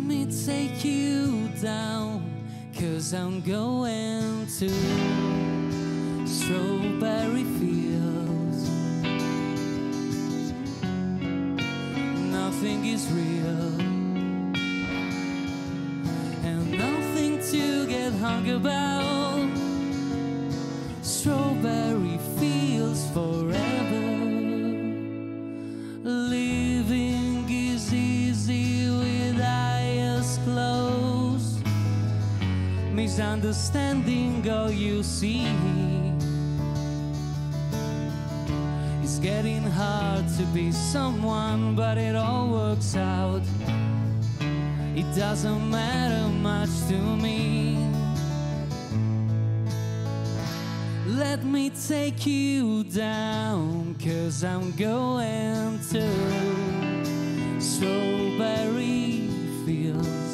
me take you down, 'cause I'm going to strawberry fields. Nothing is real, and nothing to get hung about. Strawberry fields forever. Living is easy with eyes closed. Misunderstanding all you see. It's getting hard to be someone, but it all works out. It doesn't matter much to me. Let me take you down, 'cause I'm going to strawberry fields.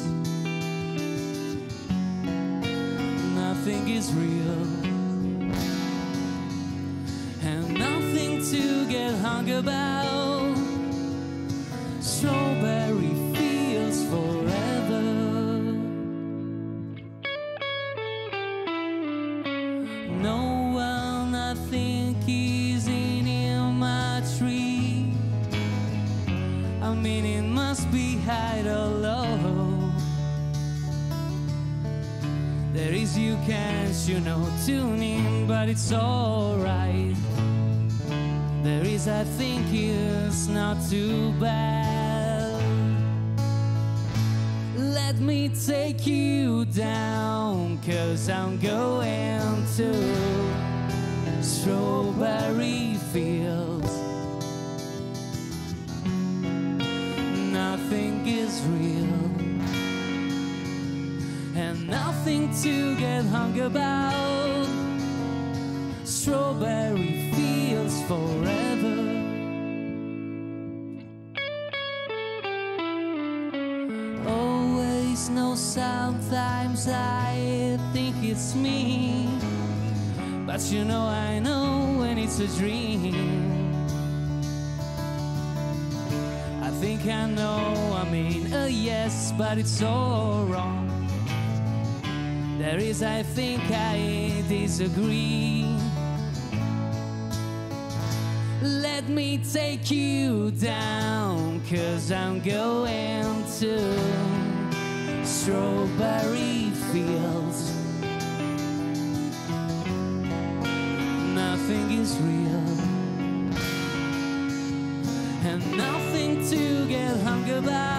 Nothing is real, and nothing to get hung about. Strawberry fields forever. No one I think is in my tree. I mean, it must be high or low. There is you can't, tune in, but it's alright. There is, I think it's not too bad. Let me take you down, 'cause I'm going to strawberry fields. Nothing is real, and nothing to get hung about. Strawberry fields forever. Always know sometimes I think it's me, but I know when it's a dream. I think I know, yes, but it's all wrong. There is, I think I disagree. Let me take you down, 'cause I'm going to strawberry fields. Nothing is real, and nothing to get hung about.